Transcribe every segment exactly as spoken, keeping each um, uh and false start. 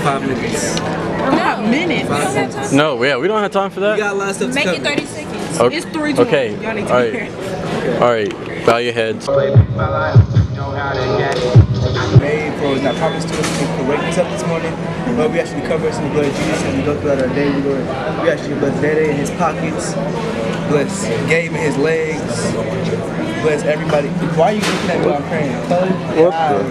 five minutes. Not minutes. We don't have time. No, yeah, we don't have time for that. We got a lot of stuff to Make cover. it thirty seconds. Okay. It's three twenty. Okay. Y'all need to All be right. here. All right. Bow your heads. Made for not promised to us for waking us up this morning. But we actually cover us in the blood of Jesus as we go throughout our day. We, Lord, we actually bless Dede in his pockets. Bless Gabe in his legs. Bless everybody. Why are you looking at me while I'm praying? Close your eyes.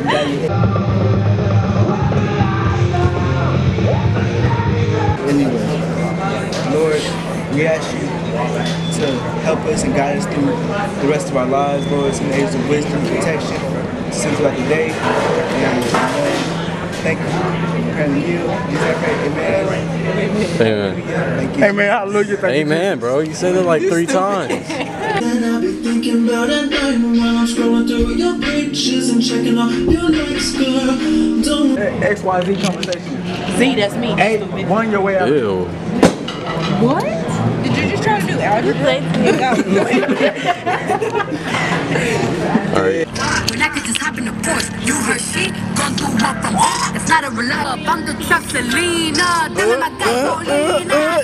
Anyway, Lord, we ask you to help us and guide us through the rest of our lives, Lord. Some areas of wisdom and protection. Since throughout the day, and uh, thank you. And you, you say, amen. Amen. Thank you. Amen. Hallelujah. Thank Amen, bro. You said it like three times. And I'll be thinking about at night while I'm scrolling through your pictures and checking off your likes, girl. Don't X Y Z conversation. Z, that's me. Hey, one your way out. Ew. What? Did you just try to do algebra? All right. When I could just hop in the Porsche, you heard shit, gon' do one from home. It's not a reliable, I'm the truck Selena, doing my gasolina.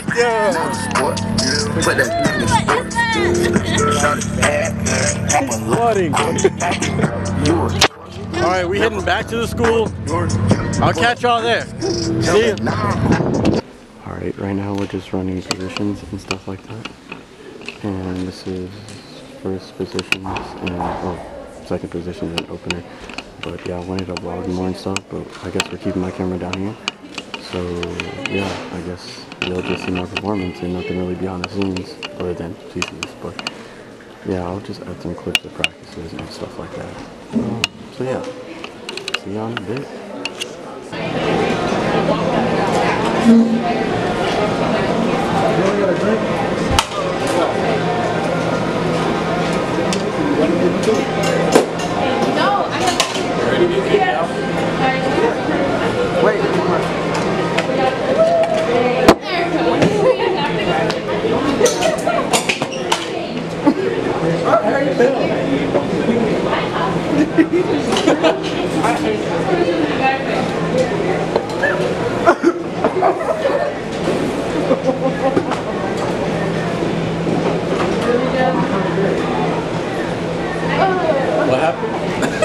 All right, we heading back to the school. I'll catch y'all there. See ya. All right, right now we're just running positions and stuff like that. And this is first positions and oh, second position and opener. But yeah, I wanted to vlog more and stuff, but I guess we're keeping my camera down here. So yeah, I guess you'll just see my performance and nothing really behind the scenes other than P Cs. But yeah, I'll just add some clips of practices and stuff like that. Um, so yeah, see y'all in a bit. What happened?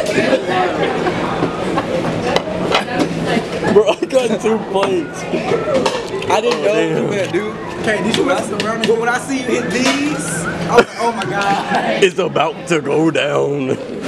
Bro, I got two plates. I didn't know you were gonna do. Okay, did you mess around? But when I see you hit these, I was like, oh my god. It's about to go down.